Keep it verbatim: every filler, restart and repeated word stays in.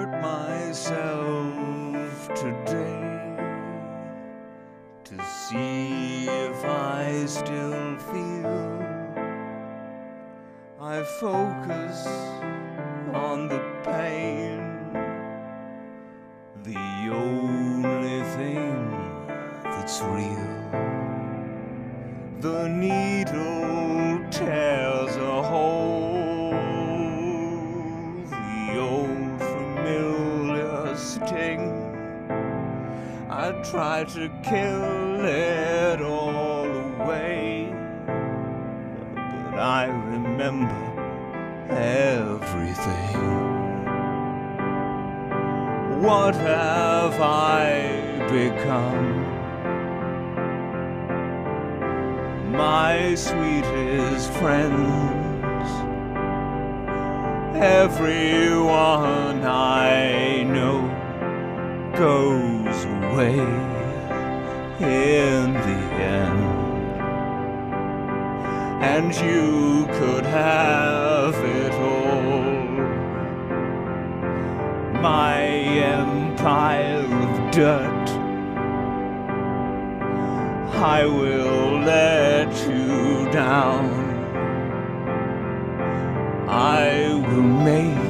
myself today to see if I still feel. I focus on the pain, the only thing that's real. The needle tears a hole, the old familiar sting. I try to kill it all away, but I remember everything. What have I become? My sweetest friends, everyone I know goes away in the end, and you could have it all. My empire of dirt, I will let you down. I will make